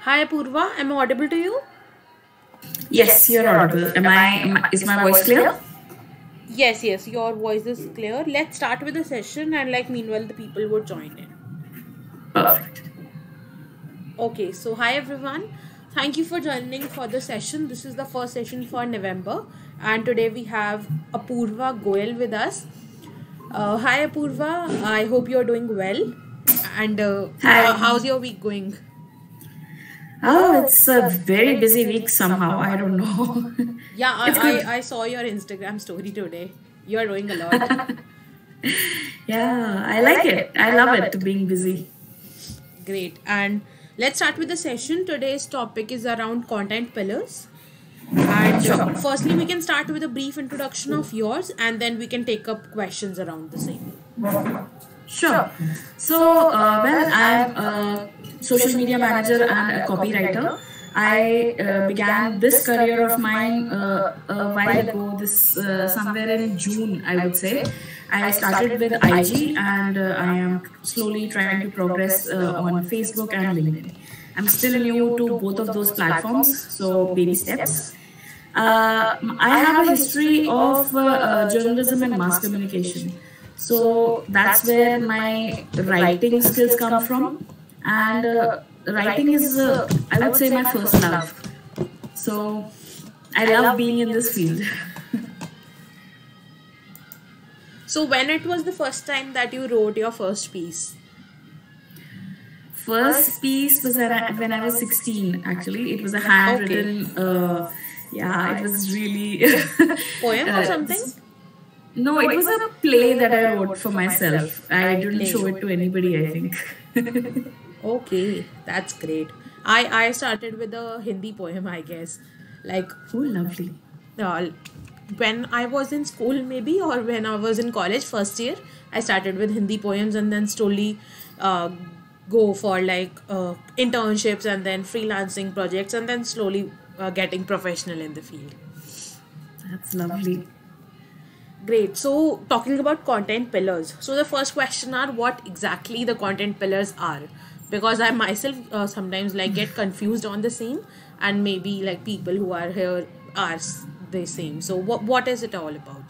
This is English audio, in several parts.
Hi Apurva, am I audible to you? Yes, you're audible. Is my voice clear? Yes, your voice is clear. Let's start with the session and meanwhile the people would join in. Perfect. Okay, so hi everyone. Thank you for joining for the session. This is the first session for November and today we have Apurva Goel with us. Hi Apurva, I hope you're doing well. And Hi. how's your week going? Oh, it's a very busy week somehow. I don't know. Yeah, It's good. I saw your Instagram story today. You're doing a lot. Yeah, I like it. I love it being busy. Great. And let's start with the session. Today's topic is around content pillars. And firstly, we can start with a brief introduction of yours and then we can take up questions around the same. Sure. So, I'm a social media manager and a copywriter. I began this career of mine a while ago, somewhere in June, I would say. I started with IG and I am slowly trying to progress on Facebook and LinkedIn. I'm still new to both of those platforms, so baby steps. I have a history of journalism and mass communication. So that's where my writing skills come from. And writing is, I would say, my first love. So I love being in this field. So when it was the first time that you wrote your first piece? First piece was when I was 16, actually. It was a handwritten, it was really... Poem or something? No, it was a play that I wrote for myself. I didn't show it to anybody, I think. Okay, that's great. I started with a Hindi poem, I guess. Oh, lovely. When I was in school maybe or when I was in college first year, I started with Hindi poems and then slowly go for internships and then freelancing projects and then slowly getting professional in the field. That's lovely. Great. So talking about content pillars. So the first question are what exactly the content pillars are, because I myself sometimes get confused on the same and maybe people who are here are the same. So what is it all about?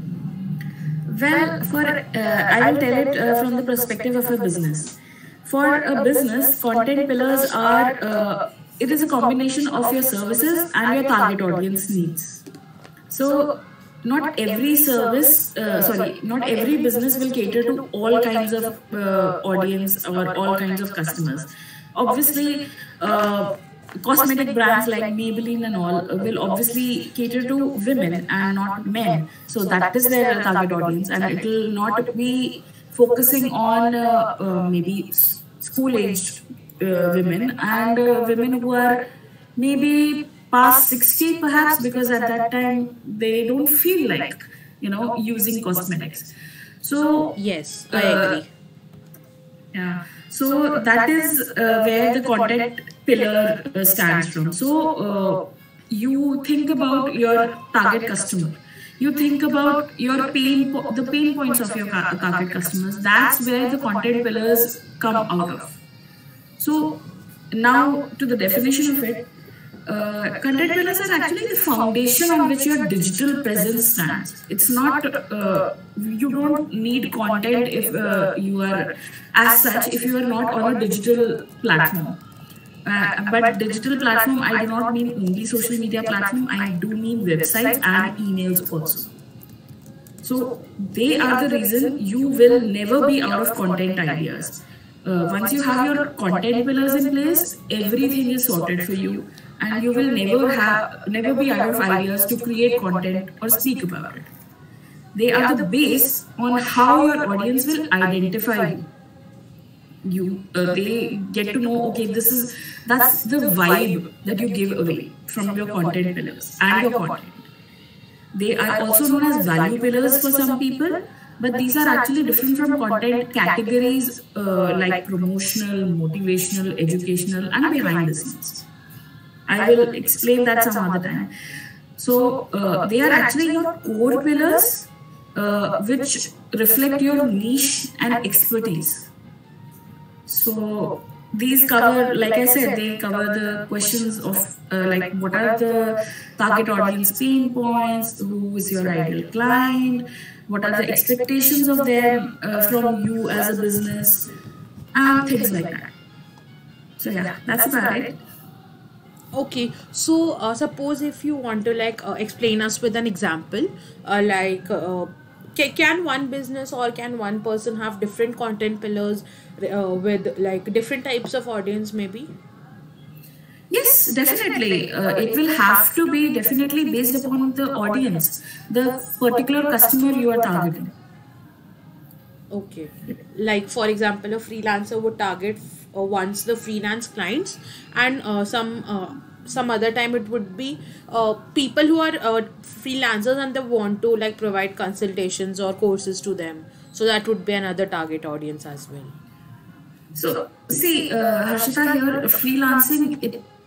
Well, I will tell it from the perspective of a business. For a business, content pillars are it is a combination of your services and your target audience needs. So not every not every business will cater to all kinds of audience or all kinds of customers. Obviously, cosmetic brands like Maybelline and all will obviously cater to women and not men. So that is their target audience, and it will not be focusing on maybe school-aged women and women who are maybe past 60 perhaps, because at that time they don't feel like using cosmetics. So yes, I agree. Yeah, so that is where the content pillar stands from. So you think about your target customer, you think about the pain points of your target customers. That's where the content pillars come out of. So now to the definition of it. Content pillars are actually the foundation on which your digital presence stands. It's not, you don't need content if you are, as such, if you are not on a digital platform. But digital platform, I do not mean only social media platform, I do mean websites and emails also. So they are the reason you will never be out of content ideas. Once you have your content pillars in place, everything is sorted for you. And you will never be out of ideas to create content or speak about it. They are the base on how your audience will identify you. They get to know, okay, that's the vibe that you give away from your content pillars and your content. They are also known as value pillars for some people, but these are actually different from content categories like promotional, motivational, educational, and behind the scenes. I will explain that some other time. So they are actually your core pillars, which reflect your niche and expertise. So these cover, like I said, they cover the questions of like what are the target audience pain points, who is your ideal client, what are the expectations of them from you as a business, and things like that. So yeah, that's about it. Okay, so suppose if you want to like explain us with an example, can one business or can one person have different content pillars with like different types of audience maybe? Yes, definitely. It will have to be definitely based upon the audience, the particular customer you are targeting. Okay, like for example, a freelancer would target once the freelance clients, and some other time it would be people who are freelancers and they want to like provide consultations or courses to them. So that would be another target audience as well. So see, Harshita, here freelancing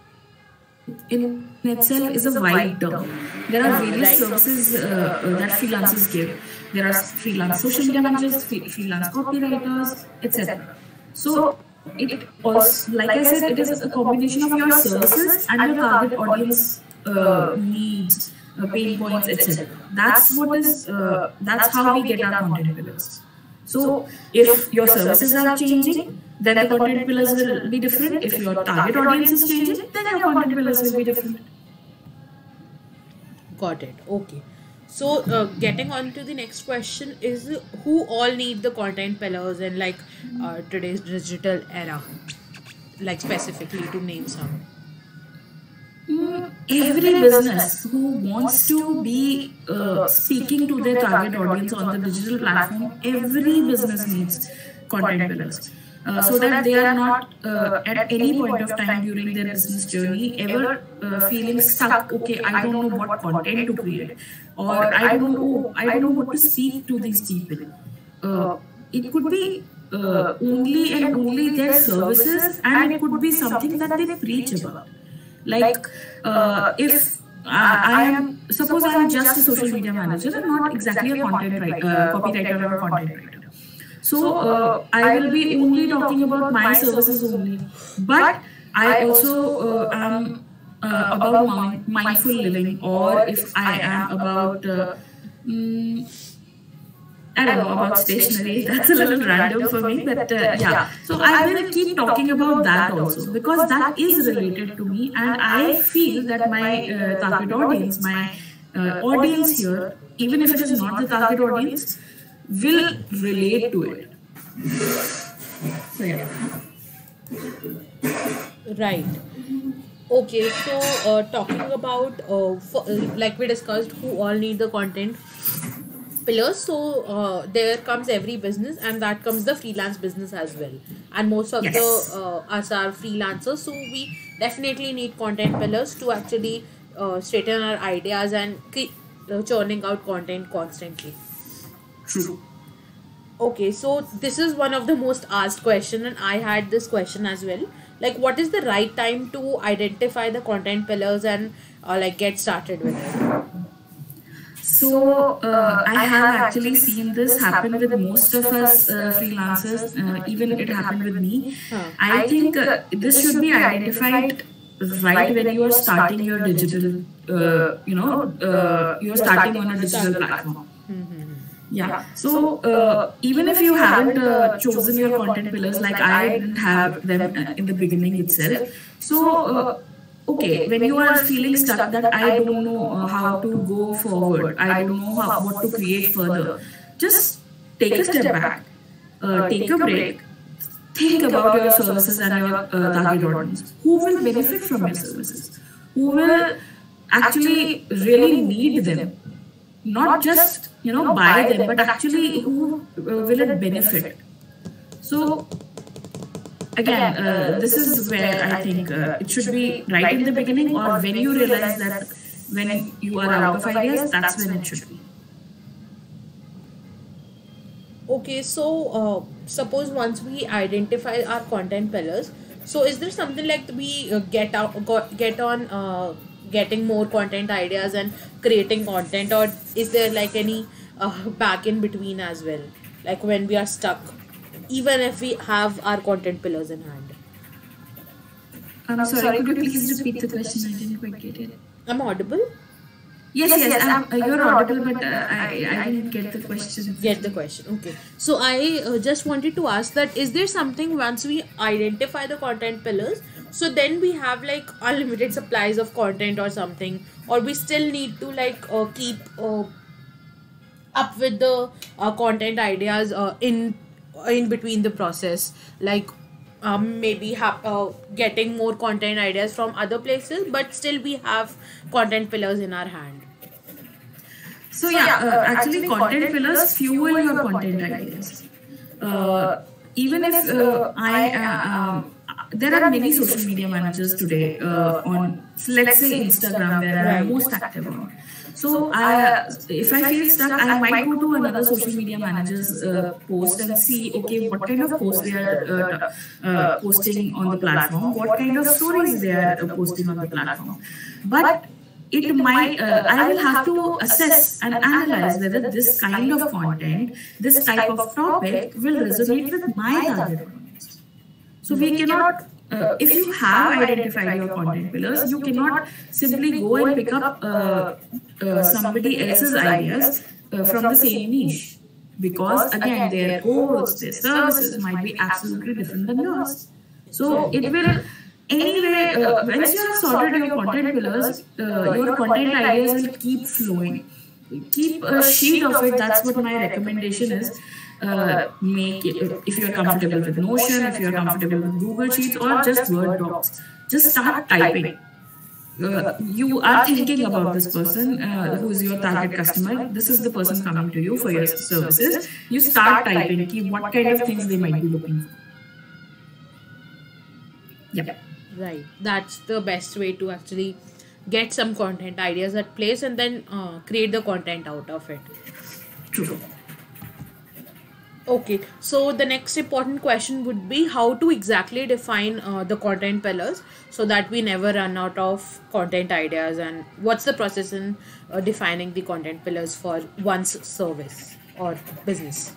in itself is a wide term. There are various services that freelancers give. There are freelance social media managers, freelance copywriters, etc. So it also, like I said, it is a combination of your services and your target audience needs, pain points, etc. That's how we get our content pillars. So if your services are changing, then the content pillars will be different. If your target audience is changing, then your content pillars will be different. Got it. Okay. So getting on to the next question is who all need the content pillars in like today's digital era, like specifically to name some. Every business who wants to be speaking to their target audience on the digital platform, every business needs content pillars. So that they are not at any point of time during their business journey ever feeling stuck. Okay, I don't know what content to create, or I don't know what to speak to these people. It could be only and only their services, and it could be something that they preach about. Like if I am, suppose I am just a social media manager and not exactly a content copywriter or a content writer. So I will be only talking about my services only, but I also am about mindful living, or if I am about I don't know, about stationery. That's a little random for me, but yeah. So I will keep talking about that also, because that is related to me, and I feel that my target audience, my audience here, even if it is not the target audience, will relate to it. So yeah. Right. Okay, so talking about like we discussed, who all need the content pillars. So there comes every business, and that comes the freelance business as well. And most of the us are freelancers, so we definitely need content pillars to actually straighten our ideas and keep churning out content constantly. True. Okay, so this is one of the most asked question, and I had this question as well. Like, what is the right time to identify the content pillars and like get started with it? So I have actually seen this happen with most of us freelancers. Even it happened with me. I think this should be identified right when you are starting your digital. You are starting on a digital platform. Yeah. So even if you haven't chosen your content pillars, like I didn't have them in the beginning itself. So okay, when you are feeling stuck that I don't know how to go forward, I don't know what to create further, just take a step back, take a break, think about your services and your target audience. Who will benefit from your services? Who will actually really need them? Not just buy them, but actually who will it benefit? So again, this is where I think it should be right in the beginning, or when you realize that when you are out of ideas, that's when it should be. Okay, so suppose once we identify our content pillars, so is there something like we get on getting more content ideas and creating content, or is there like any back in between as well, like when we are stuck, even if we have our content pillars in hand? I'm sorry, could you please repeat the question? I didn't quite get it. I'm audible? Yes, you're audible, but I didn't get the question. Get the question. Okay. So I just wanted to ask that, is there something once we identify the content pillars, so then we have like unlimited supplies of content or something, or we still need to like keep up with the content ideas in between the process, like maybe getting more content ideas from other places, but still we have content pillars in our hand. So yeah, actually content pillars fuel your content ideas. Even if there are many social media managers today on, let's say, Instagram, where I'm most active on. So if I feel stuck, I might go to another social media manager's post and see, okay, what kind of posts they are posting on the platform, what kind of stories they are posting on the platform. But it might, I will have to assess and analyze whether this kind of content, this type of topic will resonate with my target audience. So we cannot, if you have identified your content pillars, you cannot simply go and pick up somebody else's ideas from the same niche. Because again, their goals, their services might be absolutely different than yours. So it will, anyway, once you have sorted your content pillars, your content ideas will keep flowing. Keep a sheet of it. That's what my recommendation is. Make it, if you're comfortable with Notion, if you're comfortable with Google Sheets, or just Word docs, just start typing. You are thinking about this person who is your target customer. This is the person coming to you for your services. You start typing what kind of things they might be looking for. Yeah. Right. That's the best way to actually get some content ideas at place and then create the content out of it. True. Okay, so the next important question would be how to exactly define the content pillars so that we never run out of content ideas, and what's the process in defining the content pillars for one's service or business?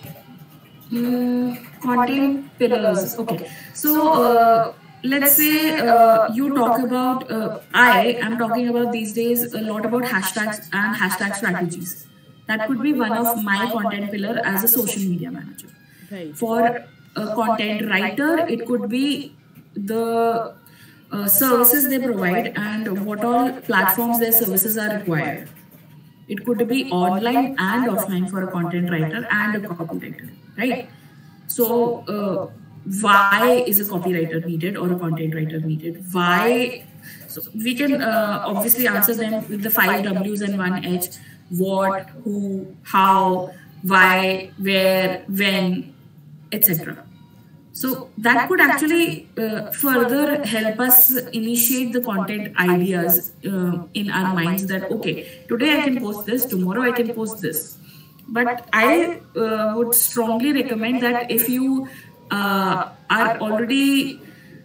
Content pillars. Okay, so let's say you talk about, I am talking about these days a lot about hashtags and hashtag strategies. That could be one of my content pillar as a social media manager. Right. For a content writer, it could be the services they provide and what all platforms their services are required. It could be online and offline for a content writer and a copywriter, right? So why is a copywriter needed or a content writer needed? Why? So we can obviously answer them with the 5 W's and 1 H. What, who, how, why, where, when, etc. So that could actually further help us initiate the content ideas in our minds that, okay, today I can post this, tomorrow I can post this. But I would strongly recommend that if you are already,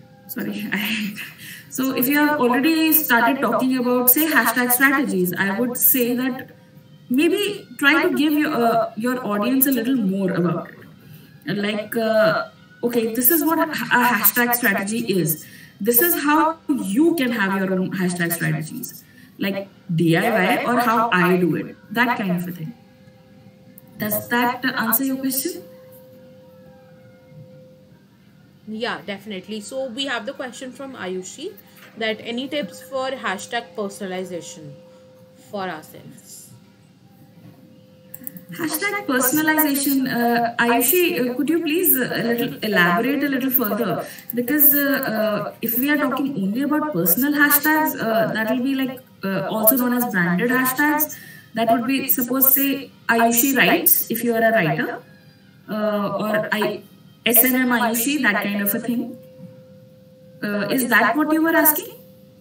so if you have already started talking about, say, hashtag strategies, I would say that maybe try to give your audience a little more about it. Like, okay, this is what a hashtag strategy is. This is how you can have your own hashtag strategies. Like DIY or how I do it. That kind of a thing. Does that answer your question? Yeah, definitely. So we have the question from Ayushi that any tips for hashtag personalization for ourselves? Hashtag personalization, Ayushi, could you please elaborate a little further? Because if we are talking only about personal hashtags, that will be like also known as branded hashtags. That would be, suppose, say, Ayushi writes, if you are a writer, or SNM Ayushi, that kind of a thing. Is that what you were asking?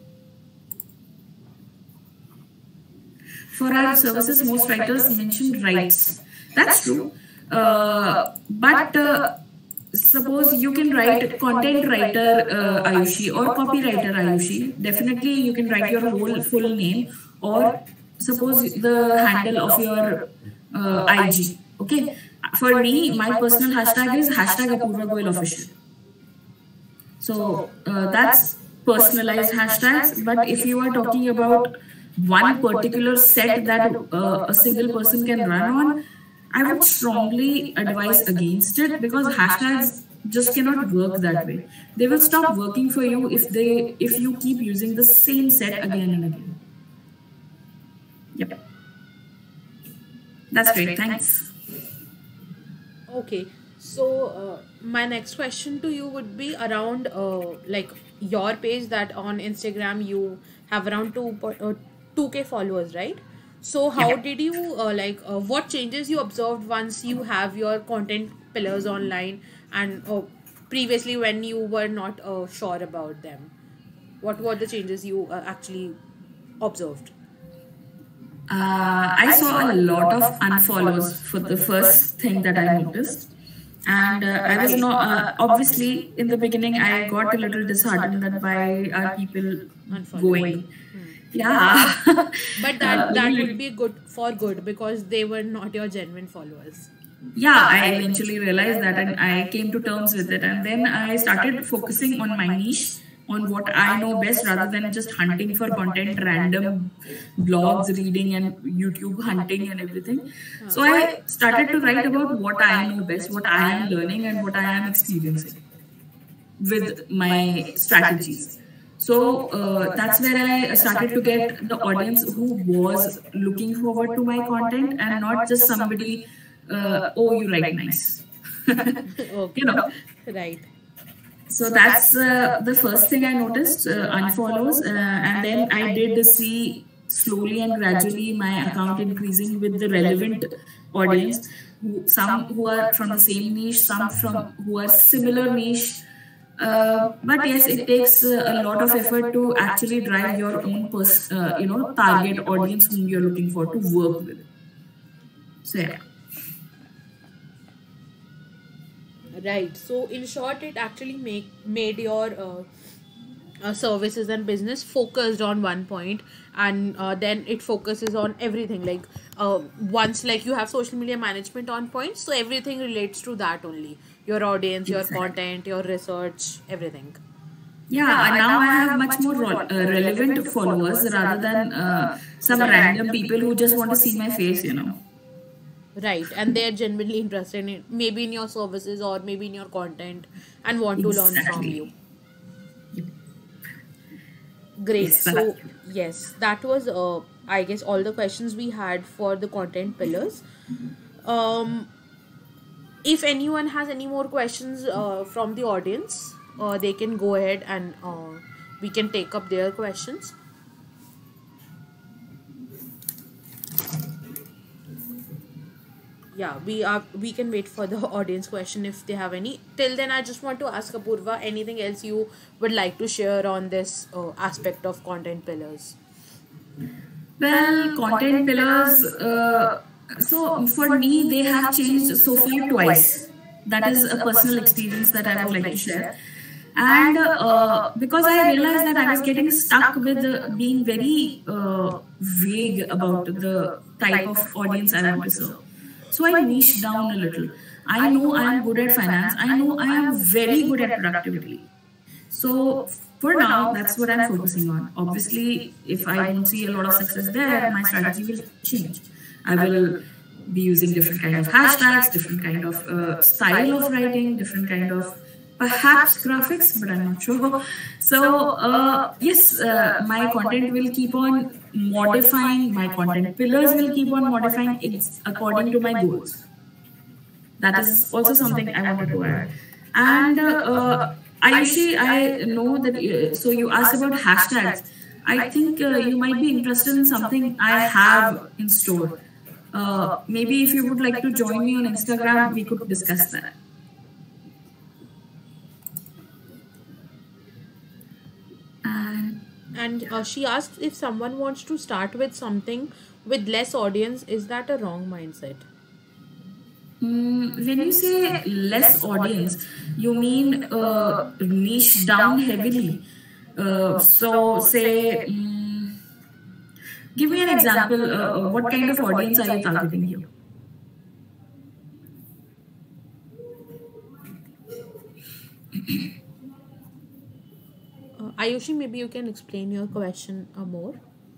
For our services, most writers mention writes. That's true. But suppose you can write content writer Ayushi or copywriter Ayushi. Definitely you can write your whole full name, or suppose the handle of your IG. Okay. For me, my personal hashtag is hashtag Apoorva Goyal Official. So that's personalized hashtags. But if you are talking about one particular set that a single person can run on, I would strongly advise against it, because hashtags just cannot work that way. They will stop working for you if you keep using the same set again and again. Yep. That's great. Thanks. Okay, so my next question to you would be around like your page, that on Instagram you have around 2k followers, right? So how Yeah. did you what changes you observed once you have your content pillars online, and previously when you were not sure about them? What were the changes you actually observed? I saw a lot of unfollows for the first thing that I noticed. And I was not, obviously, in the beginning, I got a little disheartened that why are people Unfollowing. going? Yeah. But that would be good for good, because they were not your genuine followers. Yeah, I eventually realized that, and I came to terms with it. And then I started focusing on my niche, on what I know best, rather than just hunting for content, random blogs reading and YouTube hunting and everything. So I started to write about what I know best, what I am learning, and what I am experiencing with my strategies. So that's where I started to get the audience who was looking forward to my content, and not just somebody, oh, you write nice. Okay. You know. Right. So that's the first thing I noticed, unfollows. And then I did see slowly and gradually my account increasing with the relevant audience, some who are from the same niche, some from who are similar niche. But yes, it takes a lot of effort to actually drive your own target audience whom you're looking for to work with. So yeah. Right. So in short, it actually made your services and business focused on one point, and then it focuses on everything. Like once, like, you have social media management on point, so everything relates to that only. Your audience, your Exactly. content, your research, everything. Yeah, and now I have much more relevant followers rather than some random people who just want to see my face. Right, and they're genuinely interested in maybe in your services or maybe in your content, and want to learn from you. Exactly. Yep. Great. Yes, that's So, yes, that was, I guess, all the questions we had for the content pillars. Um, if anyone has any more questions from the audience, they can go ahead, and we can take up their questions. Yeah, we can wait for the audience question if they have any. Till then, I just want to ask Apurva, anything else you would like to share on this aspect of content pillars? Well, content pillars. So for me, they have changed so far twice. That is a personal experience that I would like to share. And because I realized that I was getting stuck with being very vague about the type of audience I want to serve. So I niched down a little. I know I am good at finance. I know I am very good at productivity. So for now, that's what I'm focusing on. Obviously, if I don't see a lot of success there, my strategy will change. I will be using different kind of hashtags, different kind of style of writing, different kind of perhaps graphics, but I'm not sure. So yes, my content will keep on modifying. My content pillars will keep on modifying according to my goals. That is also something I wanted to add. And Ayushi, I know that, so you asked about hashtags. I think you might be interested in something I have in store. Maybe if you would like to join me on Instagram, we could discuss that. And she asks, if someone wants to start with something with less audience, is that a wrong mindset? When you say less audience, you mean niche down heavily. So, say, give me an example. What kind of audience are you targeting here? Ayushi, maybe you can explain your question more.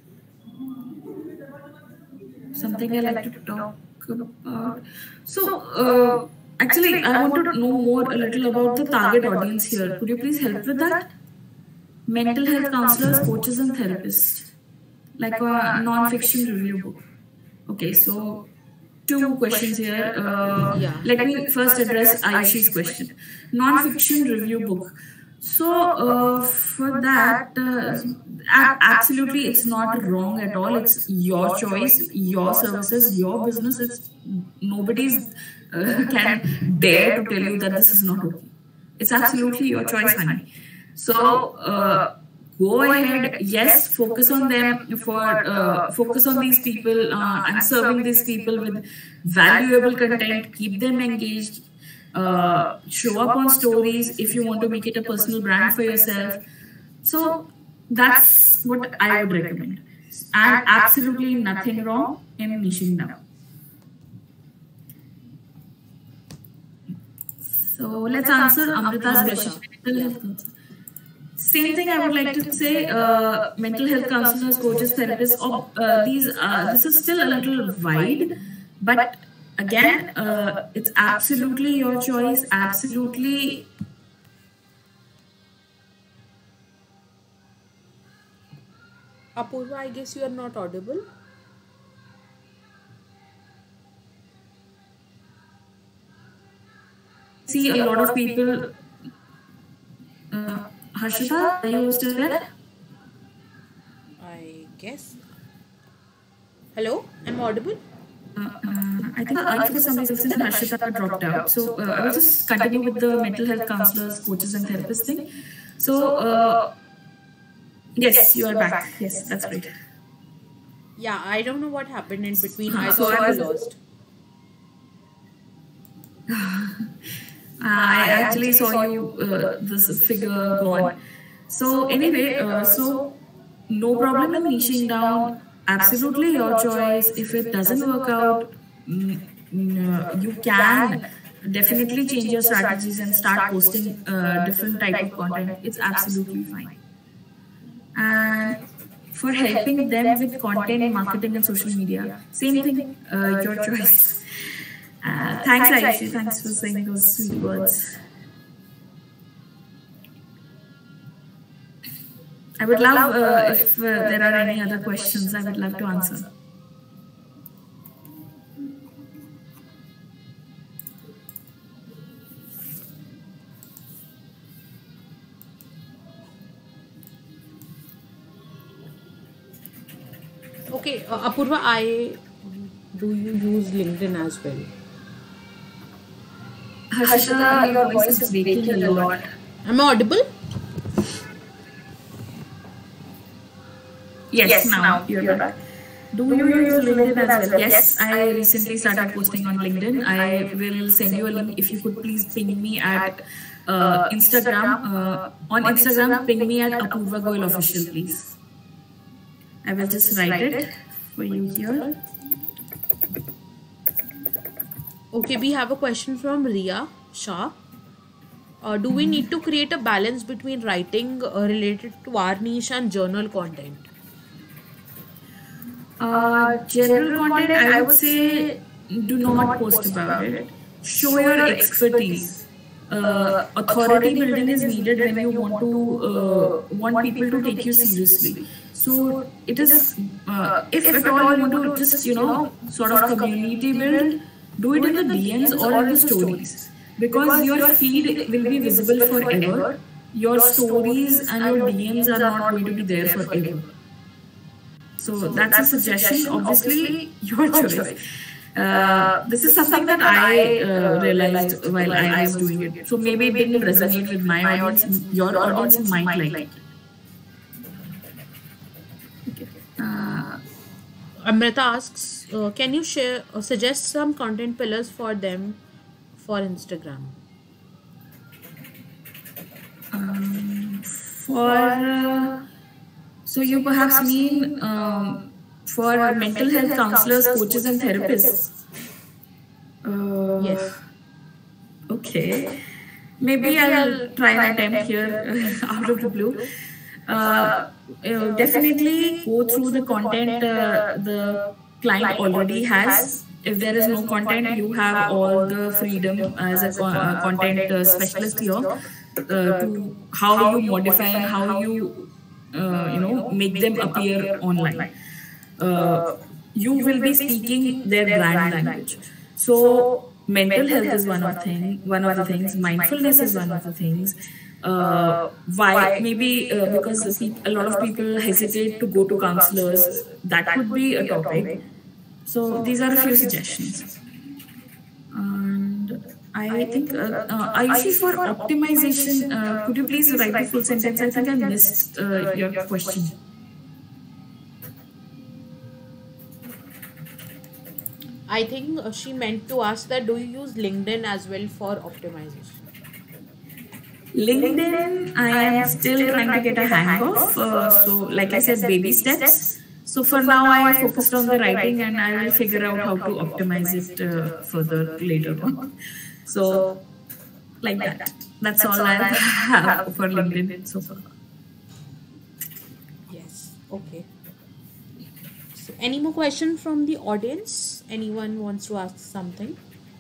Something I like to talk about. So, actually, I want to know more a little about the target audience here. Could you please help with that? Mental health counselors, coaches, and therapists, like a non-fiction review book. Okay, so two questions here. Yeah. Let me first address Ayushi's question. Non-fiction review book. So for that, absolutely, it's not wrong at all. It's your choice, your services, your business. It's nobody's can dare to tell you that this is not okay. It's absolutely your choice, honey. So go ahead. Yes, focus on them focus on these people and serving these people with valuable content. Keep them engaged. Show up on stories if you want to make it a personal brand for yourself. So that's what I would recommend. And absolutely nothing wrong in niching down. So let's answer Amrita's question. Mental health counselor. Same thing I would like to say. Mental health counselors, coaches, therapists. This is still a little wide, but again, it's absolutely your choice. Absolutely. Apurva, I guess you are not audible. See a lot of people. Harshita, are you still there? I guess. Hello, I'm audible. I think for some reason Harshita dropped out. So I will just continue with the mental health counselors, coaches, and therapists thing. So yes, you are back. Yes, that's great. Yeah, I don't know what happened in between. I So thought I I was lost. I actually saw you this figure gone. So anyway, so no problem in niching down. Absolutely your choice. If it doesn't work out, you can definitely change your strategies and start posting different type of content. It's absolutely fine. And for helping them with content marketing and social media, same thing. Your choice. Thanks, Ayushi. Thanks for saying those sweet words. I would love if there are any other questions. I would love to answer. Okay, Apurva, do you use LinkedIn as well? Harshita, your voice is breaking a lot. Am I audible? Yes, now you're back. Do you use LinkedIn as well? Yes, I recently started posting on LinkedIn. I will send you a link. If you could please ping me at Instagram. On Instagram, ping me at Apurva Goyal Official, please. I will just write it for you here. Okay, we have a question from Ria Shah. Do we need to create a balance between writing related to our niche and journal content? General content, I would say do not post about it. Show your expertise. Authority building is needed when you want people to take you seriously. So it is, if at all you want to just sort of community build, do it in the DMs or in the stories, because your feed will be visible forever. Your stories and your DMs are not going to be there forever. So that's a suggestion. Obviously, your choice. This is something that I realized while I was doing it. So maybe it didn't resonate with my audience. Your audience might like it. Amrita asks, can you share or suggest some content pillars for them for Instagram? So you perhaps mean for mental health counselors, coaches, and therapists. Yes. Okay. Maybe I'll try an attempt here out of the blue. Definitely go through the content the client already has. If there is no content, you have all the freedom as a content specialist here to how you modify and how you make them appear online. You will be speaking their brand language. So mental health is one of the things. Mindfulness is one of the things. Why maybe because a lot of people hesitate to go to counselors. That could be a topic. So these are a few suggestions. And I think Ayushi, for optimization, could you please write the full sentence? I think I missed your question. I think she meant to ask that do you use LinkedIn as well for optimization? LinkedIn, I am still trying to get a hang of. So, like I said, baby steps. So, for now, I focused on the writing and I will figure out how to optimize it further later on. So, like that. That's all I have for LinkedIn so far. Yes, okay. So, any more questions from the audience? Anyone wants to ask something?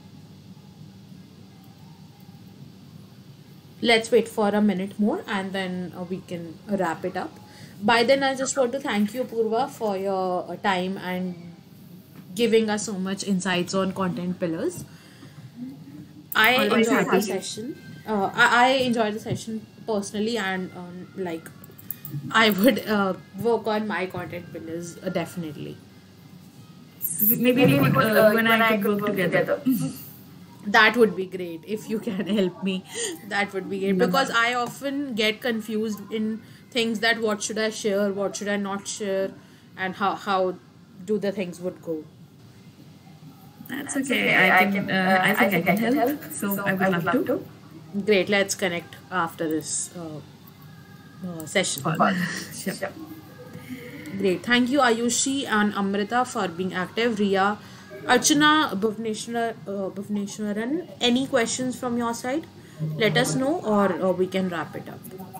Let's wait for a minute more and then we can wrap it up. By then, I just want to thank you, Purva, for your time and giving us so much insights on content pillars. I enjoyed the session. I enjoyed the session personally, and like I would work on my content pillars definitely. Maybe we could, you and I could work together. That would be great if you can help me. That would be great because I often get confused in things that what should I share, what should I not share, and how do the things would go. That's okay. I think I can help. So I would love to. Great. Let's connect after this session. Sure. Great. Thank you, Ayushi and Amrita, for being active. Riya, Archana, Bhuvneshwaran, any questions from your side? Let us know or we can wrap it up.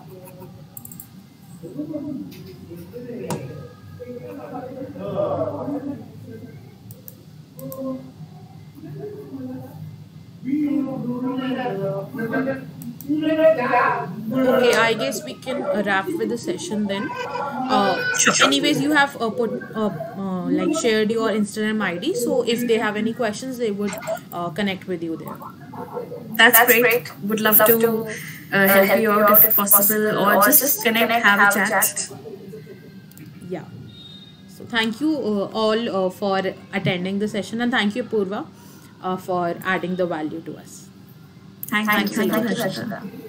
Okay, I guess we can wrap with the session then. Anyways, you have like shared your Instagram ID, so if they have any questions, they would connect with you there. That's great. Would love to help you out if possible, or just connect, have a chat. Yeah. So thank you all for attending the session, and thank you, Purva, for adding the value to us. Thank you, Rashida.